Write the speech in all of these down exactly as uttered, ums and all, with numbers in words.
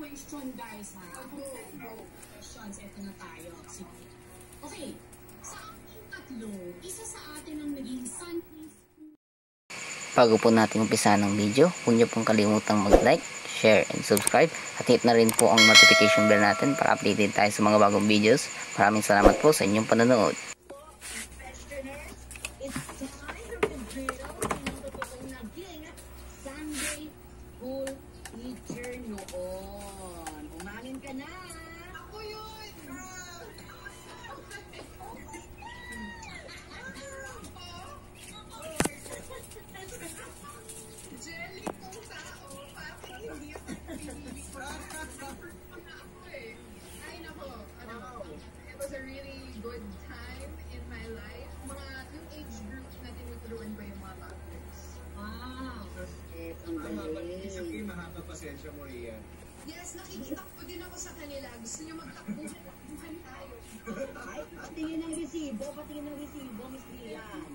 question, guys, ha? Questions, eto na tayo. Sige. Okay, sa ating tatlo, isa sa atin ang naging sun. Bago po natin umpisa ng video, huwag niyo pong kalimutang mag-like, share, and subscribe. At hit na rin po ang notification bell natin para updated tayo sa mga bagong videos. Maraming salamat po sa inyong panonood. Sunday School Teacher noon. Umamin ka na. Ako yun. Jelly kong tao. Bakit hindi ako pinili ko? Ay, nako. Ano, it was a really good time in my life. Mga yung age group na tinuturuan ko yung mga toddlers. Wow. Isipin, mahaba pasensya mo, Rian. Yes, nakikita ko din ako sa kanila. Gusto niyo magtakbuhan tayo. Ay, patingin ng resibo, patingin ng resibo, Miss Rian.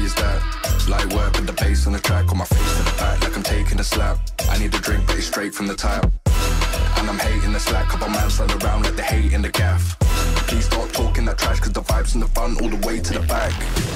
is that? Light work with the bass on the track, on my face to the back like I'm taking a slap. I need a drink but it's straight from the tap. And I'm hating the slack, couple man slide around like the hate in the gaff. Please stop talking that trash, cause the vibes in the front all the way to the back.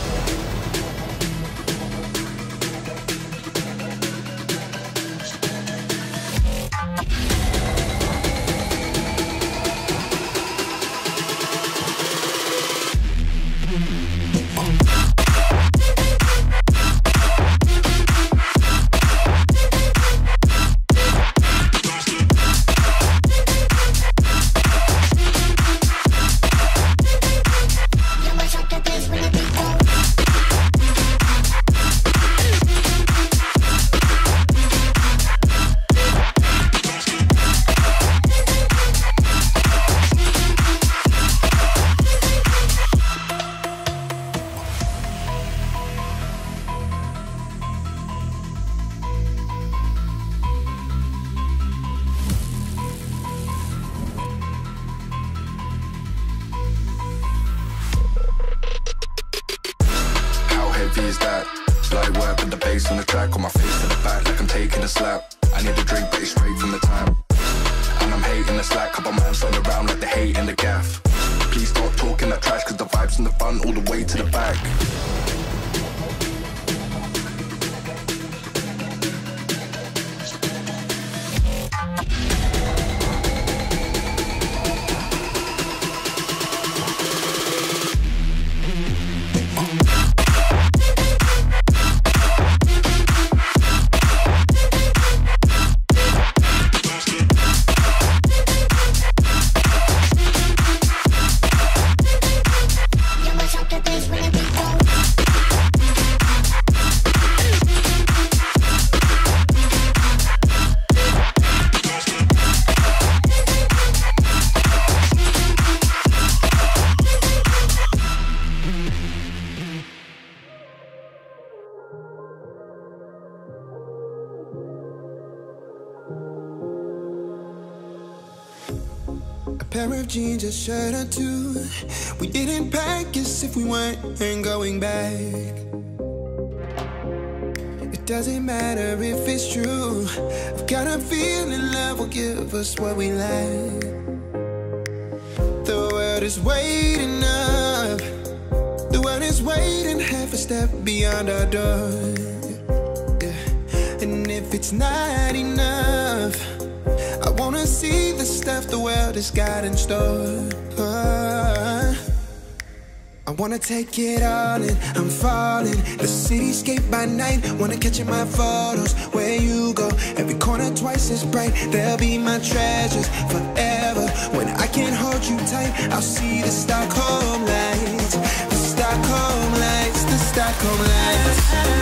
Is that light work with the bass on the track, on my face to the back like I'm taking a slap. I need a drink but it's straight from the tap. And I'm hating the slack, couple man slide around like the hate in the gaff. Please stop talking that trash, cause the vibes in the front all the way to the back. A pair of jeans, a shirt or two. We didn't pack as if we weren't going back. It doesn't matter if it's true. I've got a feeling love will give us what we lack. The world is waiting up. The world is waiting half a step beyond our door. Yeah. And if it's not enough, I wanna see the stuff the world has got in store. uh, I wanna take it all in, I'm falling. The cityscape by night, wanna catch in my photos. Where you go, every corner twice as bright. They'll be my treasures forever. When I can't hold you tight, I'll see the Stockholm lights. The Stockholm lights, the Stockholm lights.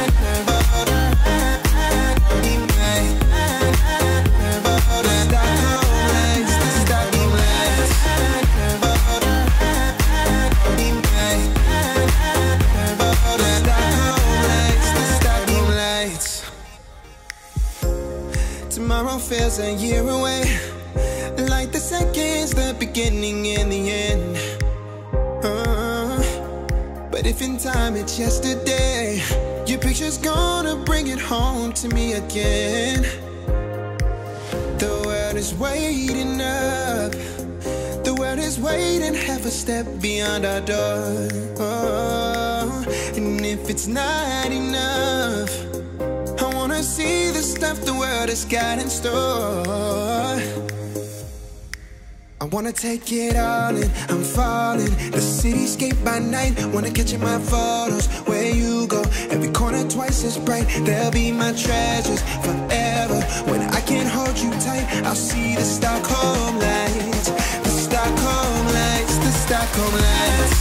Tomorrow feels a year away, like the seconds, the beginning and the end. uh, But if in time it's yesterday, your picture's gonna bring it home to me again. The world is waiting up. The world is waiting half a step beyond our door. oh, And if it's not enough, I wanna see the stuff the world has got in store. I wanna take it all in, I'm falling. The cityscape by night, wanna catch in my photos. Where you go, every corner twice as bright. They'll be my treasures forever. When I can't hold you tight, I'll see the Stockholm lights. The Stockholm lights, the Stockholm lights.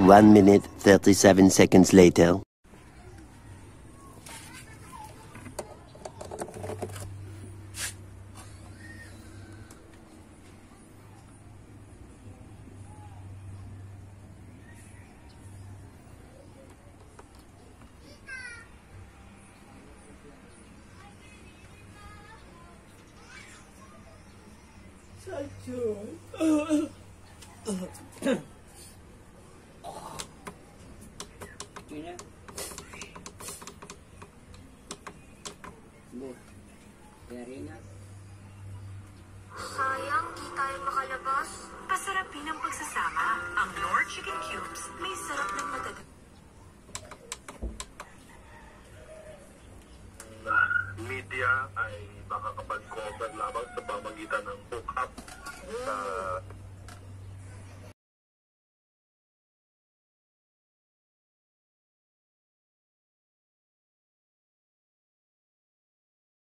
One minute, thirty-seven seconds later. Sayang, di tayo makalabas. Pasarapin ang pagsasama. Ang Lord Chicken Cubes, may sarap ng madadag. Media ay makakapag-cover lamang sa pamagitan ng hook-up sa